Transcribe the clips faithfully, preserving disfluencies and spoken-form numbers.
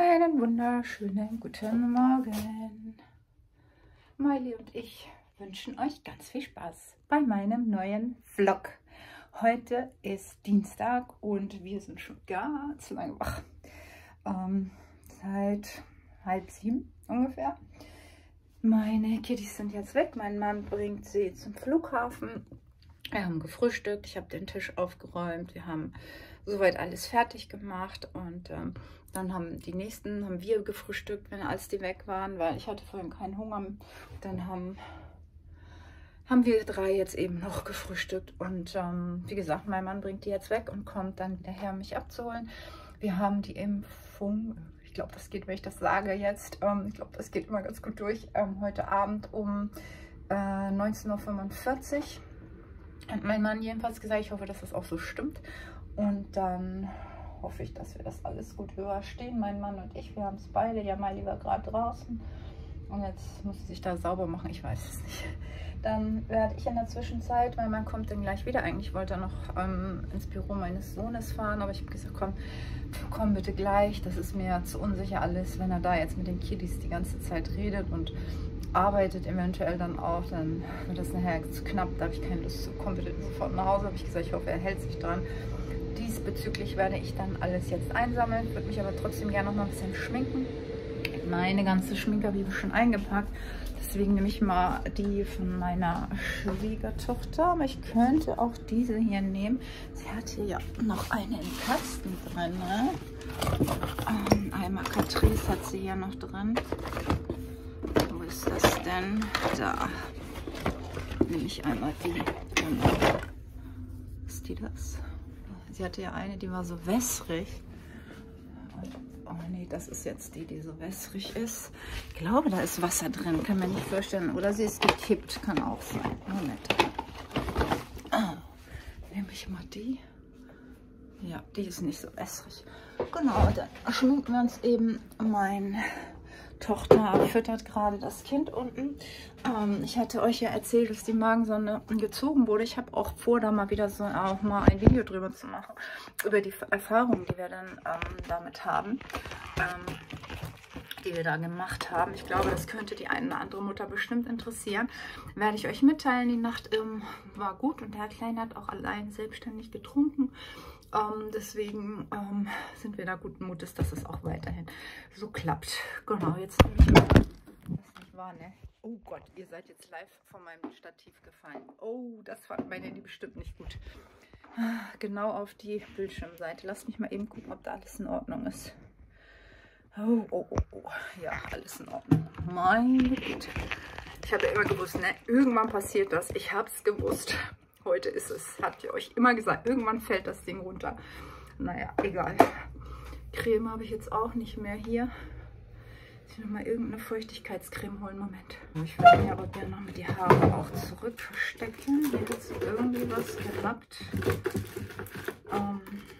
Einen wunderschönen guten Morgen. Miley und ich wünschen euch ganz viel Spaß bei meinem neuen Vlog. Heute ist Dienstag und wir sind schon ganz lange wach. Ähm, seit halb sieben ungefähr. Meine Kitties sind jetzt weg. Mein Mann bringt sie zum Flughafen. Wir haben gefrühstückt, ich habe den Tisch aufgeräumt, wir haben soweit alles fertig gemacht und ähm, dann haben die nächsten, haben wir gefrühstückt, wenn als die weg waren, weil ich hatte vorhin keinen Hunger. Dann haben, haben wir drei jetzt eben noch gefrühstückt und ähm, wie gesagt, mein Mann bringt die jetzt weg und kommt dann hinterher, mich abzuholen. Wir haben die Impfung, ich glaube, das geht, wenn ich das sage jetzt, ähm, ich glaube, das geht immer ganz gut durch, ähm, heute Abend um äh, neunzehn Uhr fünfundvierzig. Hat mein Mann jedenfalls gesagt, ich hoffe, dass das auch so stimmt. Und dann hoffe ich, dass wir das alles gut überstehen. Mein Mann und ich, wir haben es beide. Ja, Miley war gerade draußen. Und jetzt muss sie sich da sauber machen, ich weiß es nicht. Dann werde ich in der Zwischenzeit, weil man kommt dann gleich wieder. Eigentlich wollte er noch ähm, ins Büro meines Sohnes fahren, aber ich habe gesagt, komm, komm bitte gleich. Das ist mir zu unsicher alles, wenn er da jetzt mit den Kiddies die ganze Zeit redet und arbeitet eventuell dann auch, dann wird das nachher zu knapp, da habe ich keine Lust zu, komm bitte sofort nach Hause, habe ich gesagt, ich hoffe, er hält sich dran. Diesbezüglich werde ich dann alles jetzt einsammeln, würde mich aber trotzdem gerne noch mal ein bisschen schminken. Meine ganze Schminke habe ich schon eingepackt, deswegen nehme ich mal die von meiner Schwiegertochter, aber ich könnte auch diese hier nehmen. Sie hat hier ja noch eine im Kasten drin, ne? ähm, einmal Catrice hat sie hier noch drin. Wo ist das denn? Da nehme ich einmal die. Genau. Ist die das? Sie hatte ja eine, die war so wässrig. Oh nee, das ist jetzt die, die so wässrig ist. Ich glaube, da ist Wasser drin. Kann mir nicht vorstellen. Oder sie ist gekippt. Kann auch sein. Moment. Ah, nehme ich mal die. Ja, die ist nicht so wässrig. Genau, dann schminken wir uns eben. Mein Tochter füttert gerade das Kind unten. Ähm, ich hatte euch ja erzählt, dass die Magensonde gezogen wurde. Ich habe auch vor, da mal wieder so auch mal ein Video drüber zu machen, über die Erfahrungen, die wir dann ähm, damit haben, ähm, die wir da gemacht haben. Ich glaube, das könnte die eine oder andere Mutter bestimmt interessieren. Werde ich euch mitteilen. Die Nacht ähm, war gut und der Kleine hat auch allein selbstständig getrunken. Ähm, deswegen ähm, sind wir da guten Mutes, dass es auch weiterhin so klappt. Genau, jetzt nehme ich mal, das nicht wahr, ne? Oh Gott, ihr seid jetzt live von meinem Stativ gefallen. Oh, das fand mein Handy bestimmt nicht gut. Genau auf die Bildschirmseite. Lasst mich mal eben gucken, ob da alles in Ordnung ist. Oh, oh, oh, oh. Ja, alles in Ordnung. Meine Güte. Ich habe ja immer gewusst, ne? Irgendwann passiert das. Ich habe es gewusst. Heute ist es, habt ihr euch immer gesagt, irgendwann fällt das Ding runter. Naja, egal. Creme habe ich jetzt auch nicht mehr hier. Ich will noch mal irgendeine Feuchtigkeitscreme holen. Moment. Ich würde mir aber gerne noch mit die Haare auch zurück verstecken. Hier hat es irgendwie was gehabt. Ähm,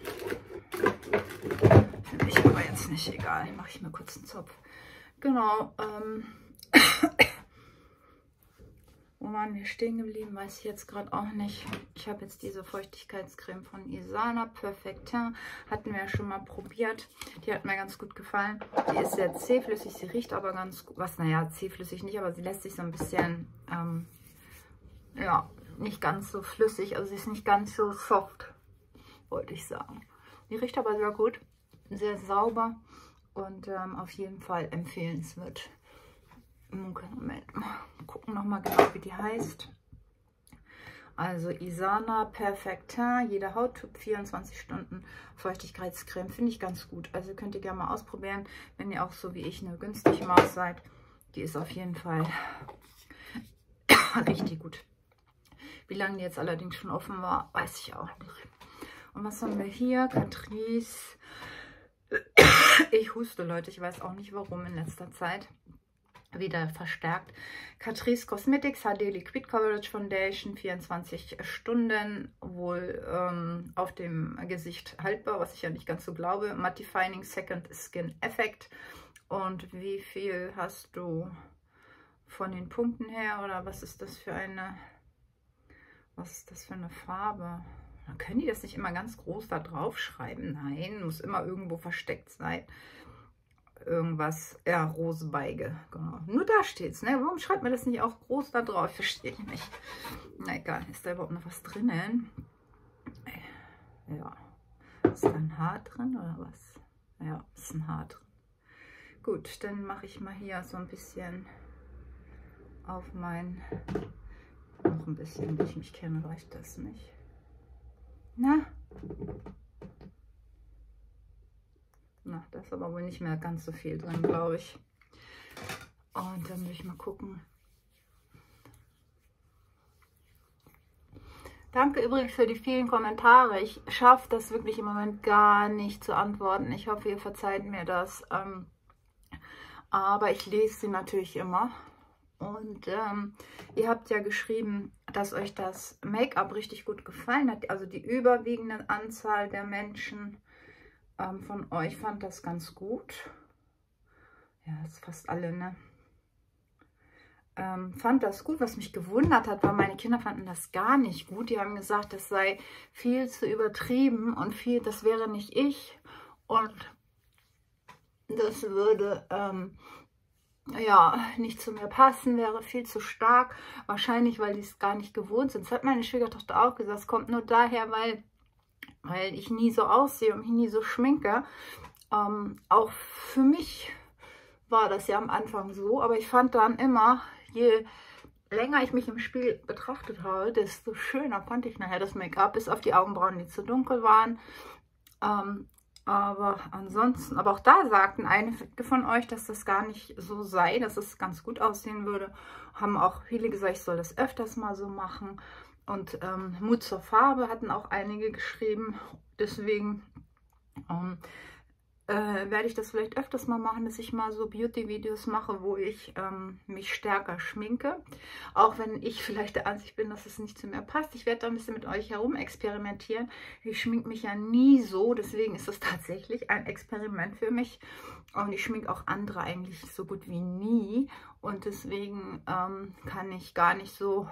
Finde ich aber jetzt nicht, egal. Mache ich mir kurz einen Zopf. Genau. Ähm, Wo waren wir stehen geblieben, weiß ich jetzt gerade auch nicht. Ich habe jetzt diese Feuchtigkeitscreme von Isana Perfectin. Hatten wir ja schon mal probiert. Die hat mir ganz gut gefallen. Die ist sehr zähflüssig, sie riecht aber ganz gut. Was, naja, zähflüssig nicht, aber sie lässt sich so ein bisschen, ähm, ja, nicht ganz so flüssig. Also sie ist nicht ganz so soft, wollte ich sagen. Die riecht aber sehr gut, sehr sauber und ähm, auf jeden Fall empfehlenswert. Moment, mal gucken nochmal genau, wie die heißt. Also Isana Perfectin, jeder Hauttyp, vierundzwanzig Stunden Feuchtigkeitscreme, finde ich ganz gut. Also könnt ihr gerne mal ausprobieren, wenn ihr auch so wie ich eine günstige Maus seid. Die ist auf jeden Fall richtig gut. Wie lange die jetzt allerdings schon offen war, weiß ich auch nicht. Und was haben wir hier? Catrice. Ich huste, Leute, ich weiß auch nicht warum in letzter Zeit. Wieder verstärkt. Catrice Cosmetics H D Liquid Coverage Foundation, vierundzwanzig Stunden, wohl ähm, auf dem Gesicht haltbar, was ich ja nicht ganz so glaube. Mattifying Second Skin Effect. Und wie viel hast du von den Punkten her? Oder was ist das für eine, was ist das für eine Farbe? Dann können die das nicht immer ganz groß da drauf schreiben. Nein, muss immer irgendwo versteckt sein. irgendwas, ja, Rosebeige, genau. Nur da steht's, ne? Warum schreibt mir das nicht auch groß da drauf? Verstehe ich nicht. Na egal, ist da überhaupt noch was drinnen? Ja. Ist da ein Haar drin oder was? Ja, ist ein Haar drin. Gut, dann mache ich mal hier so ein bisschen auf mein, noch ein bisschen, wie ich mich kenne, reicht das nicht. Na? Na, da ist aber wohl nicht mehr ganz so viel drin, glaube ich. Und dann will ich mal gucken. Danke übrigens für die vielen Kommentare. Ich schaffe das wirklich im Moment gar nicht zu antworten. Ich hoffe, ihr verzeiht mir das. Ähm, aber ich lese sie natürlich immer. Und ähm, ihr habt ja geschrieben, dass euch das Make-up richtig gut gefallen hat. Also die überwiegende Anzahl der Menschen ähm, von euch fand das ganz gut. Ja, das ist fast alle, ne? Ähm, fand das gut. Was mich gewundert hat, war, meine Kinder fanden das gar nicht gut. Die haben gesagt, das sei viel zu übertrieben und viel, das wäre nicht ich. Und das würde ähm, ja nicht zu mir passen, wäre viel zu stark. Wahrscheinlich, weil die es gar nicht gewohnt sind. Das hat meine Schwiegertochter auch gesagt. Es kommt nur daher, weil, weil ich nie so aussehe und mich nie so schminke. Ähm, auch für mich war das ja am Anfang so, aber ich fand dann immer, je länger ich mich im Spiel betrachtet habe, desto schöner fand ich nachher das Make-up, bis auf die Augenbrauen, die zu dunkel waren. Ähm, aber ansonsten, aber auch da sagten einige von euch, dass das gar nicht so sei, dass es ganz gut aussehen würde. Haben auch viele gesagt, ich soll das öfters mal so machen. Und ähm, Mut zur Farbe hatten auch einige geschrieben. Deswegen ähm, Äh, werde ich das vielleicht öfters mal machen, dass ich mal so Beauty-Videos mache, wo ich ähm, mich stärker schminke. Auch wenn ich vielleicht der Ansicht bin, dass es nicht zu mir passt. Ich werde da ein bisschen mit euch herum experimentieren. Ich schminke mich ja nie so, deswegen ist das tatsächlich ein Experiment für mich. Und ich schminke auch andere eigentlich so gut wie nie. Und deswegen ähm, kann ich gar nicht so,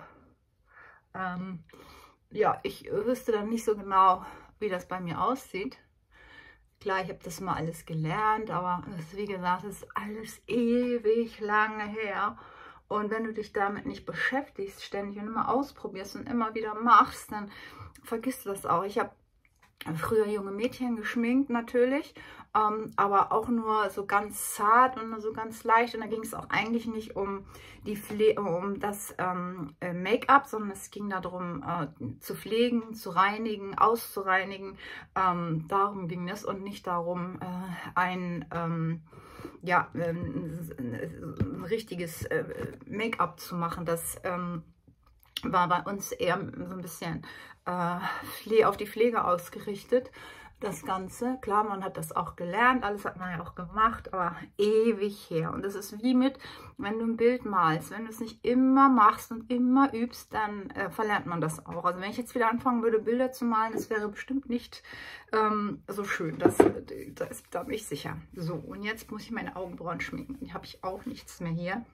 ähm, ja, ich wüsste dann nicht so genau, wie das bei mir aussieht. Klar, ich habe das mal alles gelernt, aber das, wie gesagt, das ist alles ewig lange her. Und wenn du dich damit nicht beschäftigst, ständig und immer ausprobierst und immer wieder machst, dann vergisst du das auch. Ich habe früher junge Mädchen geschminkt natürlich, ähm, aber auch nur so ganz zart und nur so ganz leicht. Und da ging es auch eigentlich nicht um, die Pfle um das ähm, Make-up, sondern es ging darum, äh, zu pflegen, zu reinigen, auszureinigen. Ähm, darum ging es und nicht darum, äh, ein, ähm, ja, ein, ein richtiges äh, Make-up zu machen. Das ähm, war bei uns eher so ein bisschen äh, auf die Pflege ausgerichtet, das Ganze. Klar, man hat das auch gelernt, alles hat man ja auch gemacht, aber ewig her. Und das ist wie mit, wenn du ein Bild malst, wenn du es nicht immer machst und immer übst, dann äh, verlernt man das auch. Also wenn ich jetzt wieder anfangen würde, Bilder zu malen, das wäre bestimmt nicht ähm, so schön, das, das, da bin ich sicher. So, und jetzt muss ich meine Augenbrauen schminken. Die habe ich auch nichts mehr hier.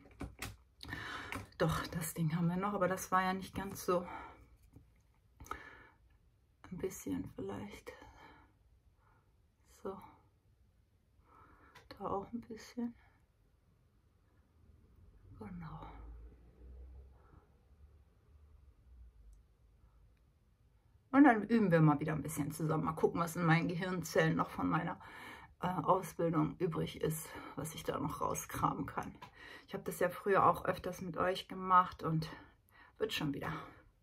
Doch, das Ding haben wir noch, aber das war ja nicht ganz so. Ein bisschen vielleicht. So. Da auch ein bisschen. Genau. Und dann üben wir mal wieder ein bisschen zusammen. Mal gucken, was in meinen Gehirnzellen noch von meiner äh, Ausbildung übrig ist, was ich da noch rauskramen kann. Ich habe das ja früher auch öfters mit euch gemacht und wird schon wieder.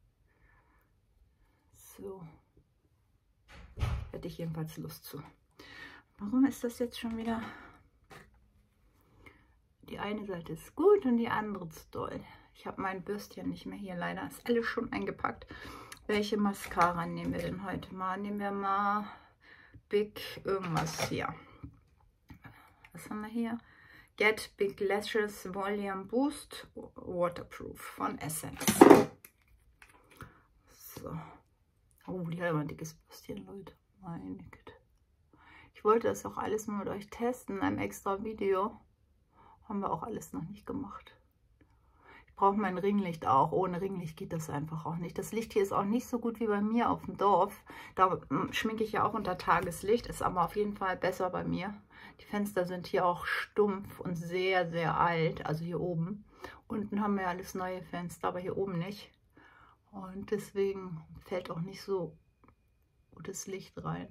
So. Hätte ich jedenfalls Lust zu. Warum ist das jetzt schon wieder? Die eine Seite ist gut und die andere zu doll. Ich habe mein Bürstchen nicht mehr hier, leider. Ist alles schon eingepackt. Welche Mascara nehmen wir denn heute mal? Nehmen wir mal Big irgendwas hier. Was haben wir hier? Get Big Lashes Volume Boost Waterproof von Essence. So. Oh, die hat aber ein dickes Bürstchen, Leute. Meine Güte. Ich wollte das auch alles mal mit euch testen in einem extra Video. Haben wir auch alles noch nicht gemacht. brauche mein Ringlicht auch. Ohne Ringlicht geht das einfach auch nicht. Das Licht hier ist auch nicht so gut wie bei mir auf dem Dorf. Da schminke ich ja auch unter Tageslicht, ist aber auf jeden Fall besser bei mir. Die Fenster sind hier auch stumpf und sehr, sehr alt, also hier oben. Unten haben wir ja alles neue Fenster, aber hier oben nicht. Und deswegen fällt auch nicht so gutes Licht rein.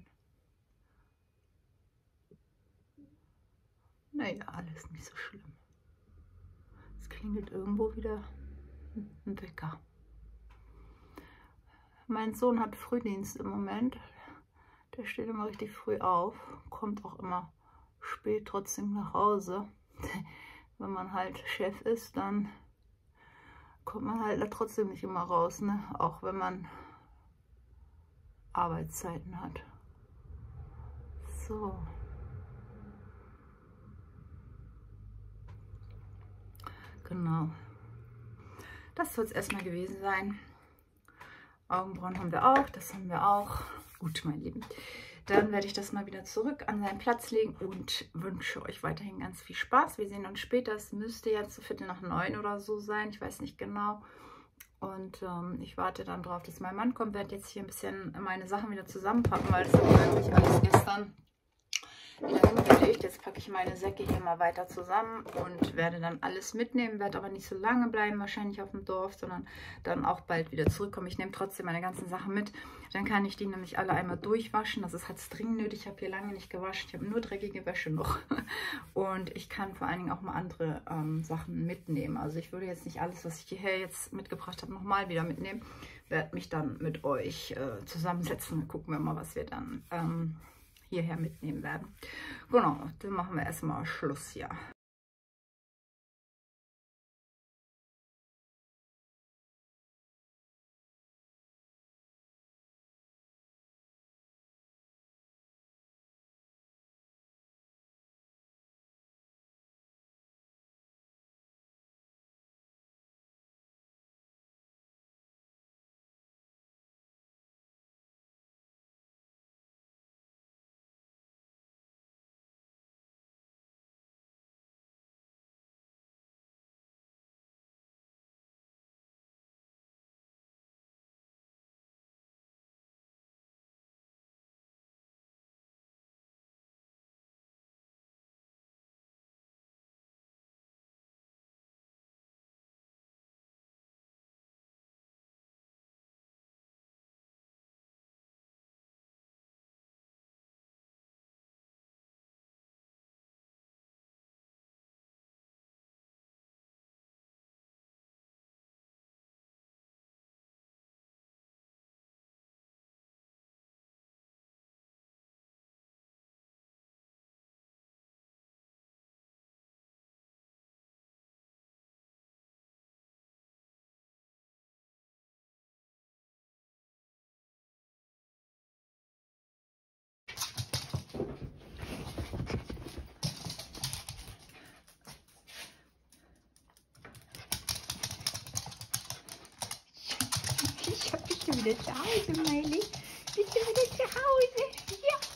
Naja, alles nicht so schlimm. Es klingelt irgendwo wieder ein Wecker. Mein Sohn hat Frühdienst im Moment. Der steht immer richtig früh auf, kommt auch immer spät trotzdem nach Hause. Wenn man halt Chef ist, dann kommt man halt trotzdem nicht immer raus, ne? Auch wenn man Arbeitszeiten hat. So. Genau. Das soll es erstmal gewesen sein. Augenbrauen haben wir auch, das haben wir auch. Gut, mein Lieben. Dann werde ich das mal wieder zurück an seinen Platz legen und wünsche euch weiterhin ganz viel Spaß. Wir sehen uns später. Es müsste jetzt so Viertel nach neun oder so sein. Ich weiß nicht genau. Und ähm, ich warte dann drauf, dass mein Mann kommt. Werde jetzt hier ein bisschen meine Sachen wieder zusammenpacken, weil das habe ich eigentlich alles gestern wieder hingelegt. Jetzt packe ich meine Säcke hier mal weiter zusammen und werde dann alles mitnehmen. Werde aber nicht so lange bleiben, wahrscheinlich auf dem Dorf, sondern dann auch bald wieder zurückkommen. Ich nehme trotzdem meine ganzen Sachen mit. Dann kann ich die nämlich alle einmal durchwaschen. Das ist halt dringend nötig. Ich habe hier lange nicht gewaschen. Ich habe nur dreckige Wäsche noch. Und ich kann vor allen Dingen auch mal andere ähm, Sachen mitnehmen. Also ich würde jetzt nicht alles, was ich hierher jetzt mitgebracht habe, nochmal wieder mitnehmen. Werde mich dann mit euch äh, zusammensetzen. Gucken wir mal, was wir dann ähm, hierher mitnehmen werden. Genau, dann machen wir erstmal Schluss hier. Ich hab dich wieder zu Hause, Miley. Bist du wieder zu Hause? Ja.